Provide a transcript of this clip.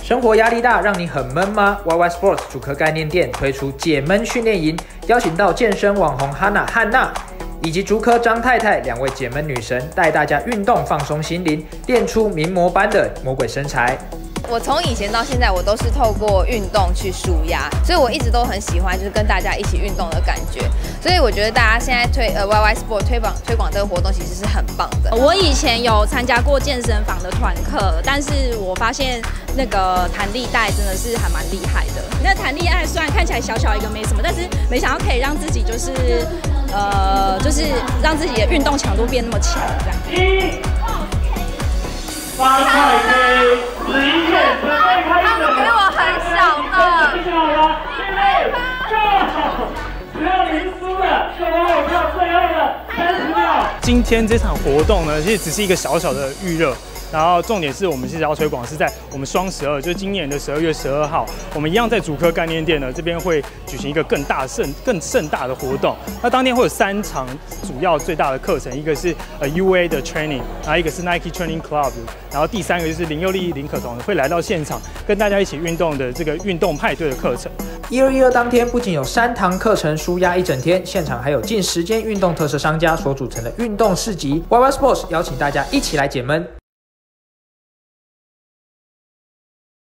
生活压力大，让你很闷吗？YY Sports 主科概念店推出解闷训练营，邀请到健身网红汉娜以及竹科张太太两位解闷女神，带大家运动放松心灵，练出名模般的魔鬼身材。 我从以前到现在，我都是透过运动去舒压，所以我一直都很喜欢就是跟大家一起运动的感觉。所以我觉得大家现在YY Sport 推广这个活动其实是很棒的。 我以前有参加过健身房的团课，但是我发现那个弹力带真的是还蛮厉害的。那弹力带虽然看起来小小一个没什么，但是没想到可以让自己就是让自己的运动强度变那么强，这样。 8块钱，11件，准备开始。 他们给我很小的。 准备好了，预备，Go！只要您输了，就往我跳最后的30秒。 今天这场活动呢，其实只是一个小小的预热。然后重点是我们其实要推广是在我们双12，就是今年的12月12号，我们一样在竹科概念店呢这边会举行一个更盛大的活动。那当天会有3场主要最大的课程，一个是UA 的 training， 然后一个是 Nike Training Club， 然后第3个就是林佑利林可彤会来到现场跟大家一起运动的这个运动派对的课程。 1212当天不仅有3堂课程舒压一整天，现场还有近10间运动特色商家所组成的运动市集。YY Sports 邀请大家一起来解闷。